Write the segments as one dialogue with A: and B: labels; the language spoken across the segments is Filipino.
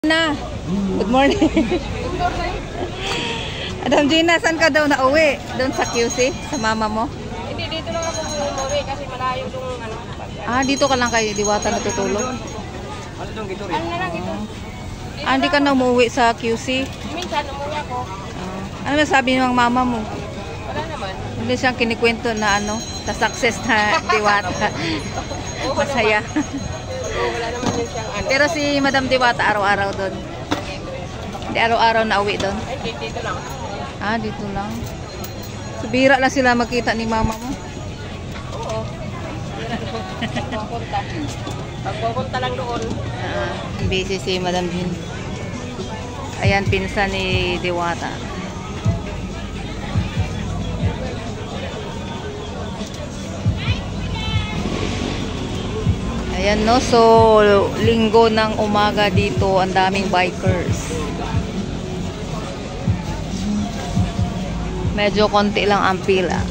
A: Na. Good morning. Madam Gina, saan ka daw nauwi? Doon sa QC? Sa mama mo?
B: Hindi, dito lang ako umuwi kasi malayo yung ano.
A: Dito ka lang kay Diwata natutulog?
B: Ano dong gito rin? Ano na lang ito?
A: Hindi ka na umuwi sa QC?
B: Minsan umuwi ako.
A: Ano masabi ng mama mo?
B: Wala naman.
A: Hindi siyang kinikwento na sa success na Diwata. Masaya.
B: Wala naman din siyang ano.
A: Pero si Madam Diwata araw-araw doon? Hindi araw-araw na uwi doon?
B: Ay, dito lang.
A: Dito lang. So, bihira lang sila magkita ni mama mo?
B: Oo. Pagpupunta. Pagpupunta lang doon.
A: Busy si Madam Jean. Ayan, pinsan ni Diwata. Ayan no, so linggo ng umaga dito, ang daming bikers. Medyo konti lang ang pila.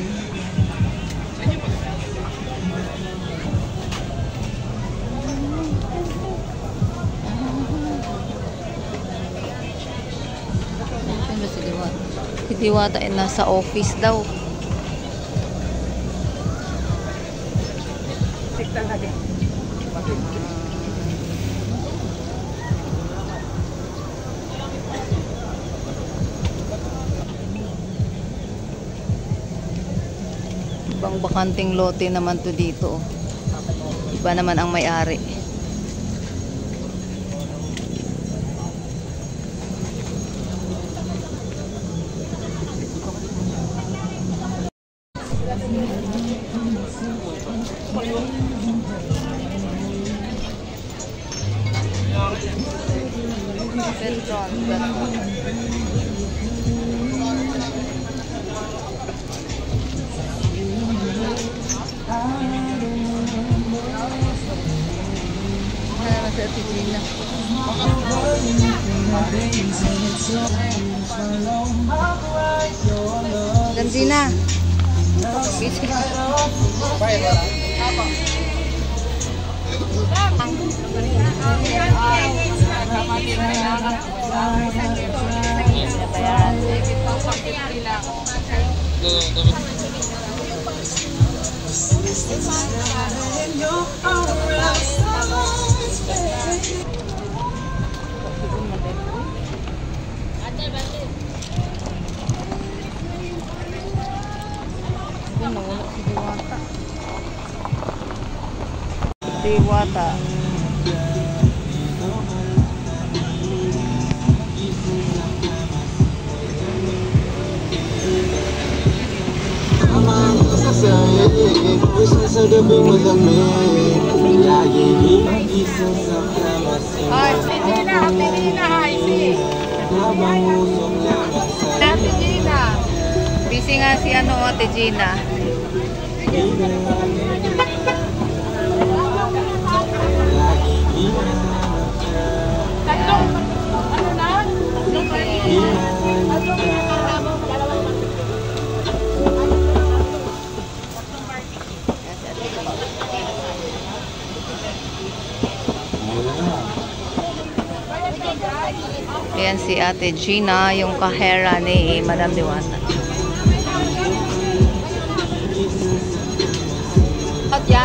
A: Si Diwata ay nasa office daw.
B: Siktan lagi.
A: Ibang bakanting lote naman to dito. Iba naman ang may-ari. Gandina. Diwata. Busy nga si Ate Gina. Ayan si Ate Gina, yung kahera ni Madam Diwata. At yan.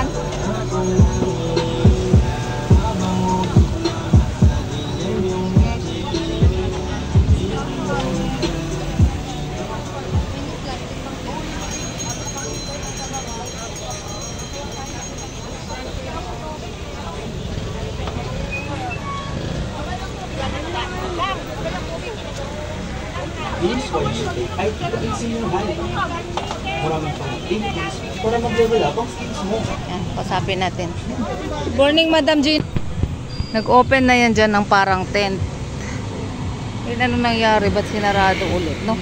C: Ay, ito-insin mo na hali. Maraming pang-intis. Para mag-level up ang skills mo.
A: Yan, pasapin natin. Good morning, Madam Jean. Nag-open na yan dyan ng parang tent. Yan, ano nangyari? Ba't sinarado ulit, no?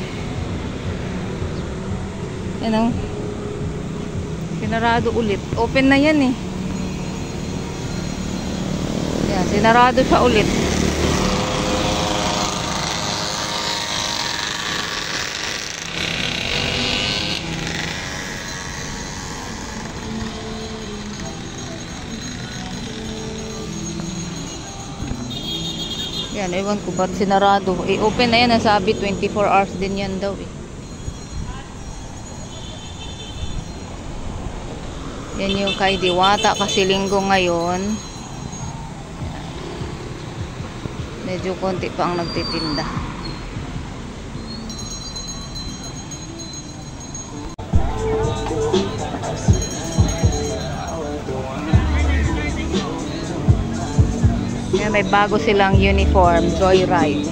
A: Yan, oh. Sinarado ulit. Open na yan, eh. Yan, sinarado siya ulit. Yan, ewan ko ba't sinarado. I-open na yan, nasabi 24 hours din yan daw eh. Yan yung kay Diwata kasi linggo ngayon. Medyo konti pa ang nagtitinda. Yan, may bago silang uniform, Joyride.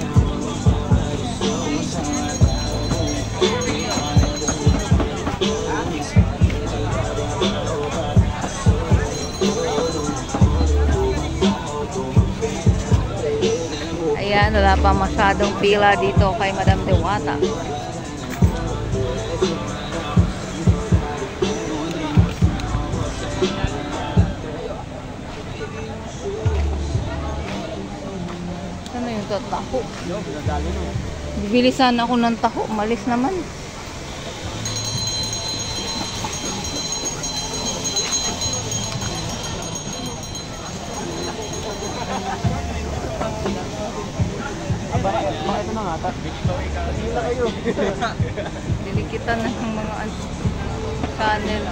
A: Ayan, wala pa masyadong pila dito kay Madam Diwata. Ano yung taho? Bibili sana ako ng taho. Malis naman.
C: Baka ito na nga, hindi na kayo.
A: Dinikitan na ng mga channel.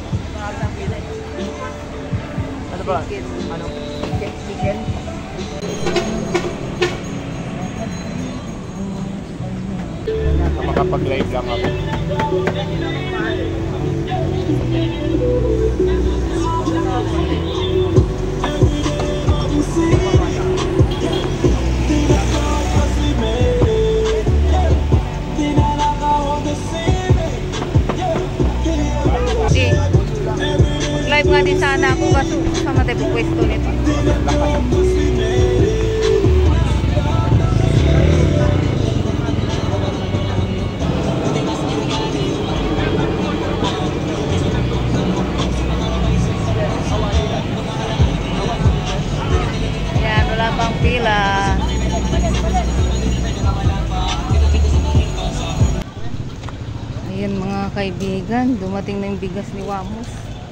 C: Ano ba?
A: Chicken.
C: Ano? Chicken? Makapag-live lang ako.
A: Mag-live nga din sana ako kaso sama tayo pupwesto nito. Yan, wala pang pila. Ayan mga kaibigan, dumating na yung bigas ni Wamos.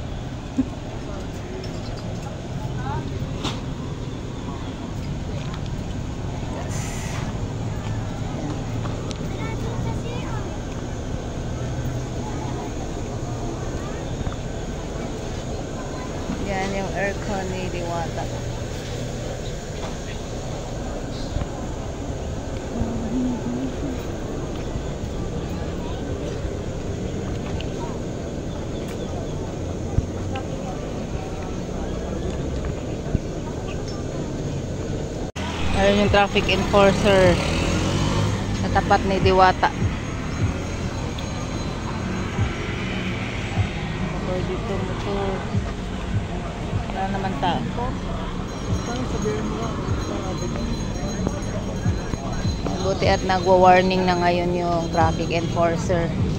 A: Yan yung aircon ni Diwata. Ayun yung traffic enforcer sa tapat ni Diwata. Motor dito, motor. Wala naman tao. Buti at nagwa-warning na ngayon yung traffic enforcer.